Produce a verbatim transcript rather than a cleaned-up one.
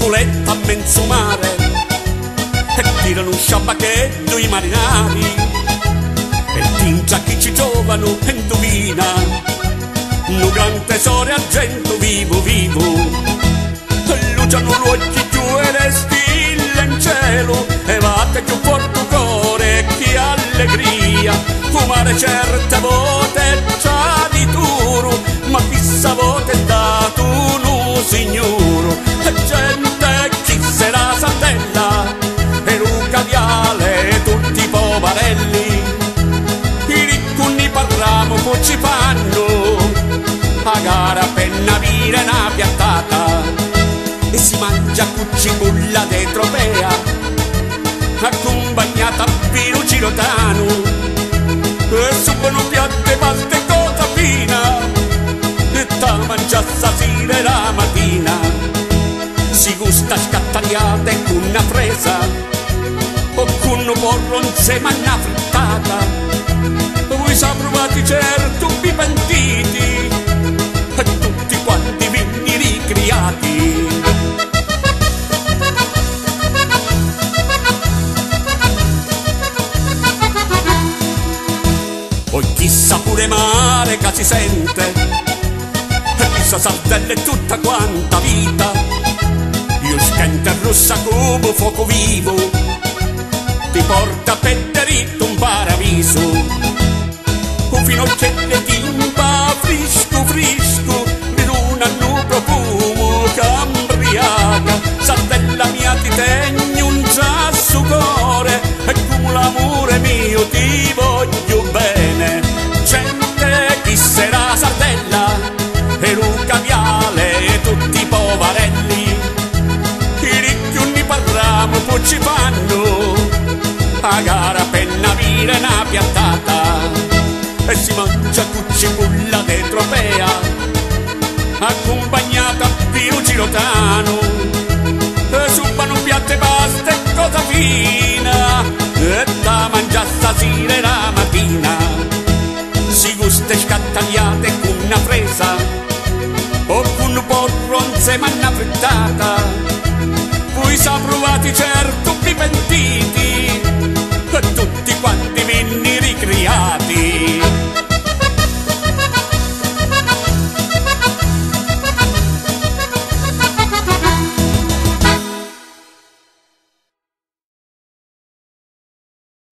suletta a mezzo mare e tirano un sciabacchetto i marinari e tingia chi ci giovano e indovina un gran tesoro argento vivo vivo e luciano gli occhi più e le stille in cielo e batte più forte cuore che allegria fumare certe volte già di duro ma chissà volte dato un signoro e gente chi sarà Sardella e Luca Viale e tutti i povarelli i riccuni parliamo poi ci fanno a gara per navire una piattata e si mangia cuccibulla de tropea accompagnata a vino girotano e subano piatte paste cosa fina e ta mangia stasera la mattina si gusta scattagliate con una fresa o con un porro insieme a una frittata voi sa provati certo vi pentiti e tutti quanti vini ricriati poi chissà pure mare che si sente e chissà Sardella è tutta quanta vita io scento e rossa come fuoco vivo ti porta per diritto un paradiso un finocchietto timba frisco frisco di luna nu profumo cambriaca Sardella mia ti tegno un giasso cuore e come l'amore mio ti voglio bene gente chi sarà Sardella e Luca Viale e tutti i povarelli i ricchi parliamo poi ci fanno a gara per navire una piattata e si mangia cuccibulla de tropea accompagnata a vino girotano e subano piatte paste e cosa fina e da mangia stasera la mattina si gusta scattagliate con una fresa o con un porro insieme a una frittata voi sa provati certo vi pentite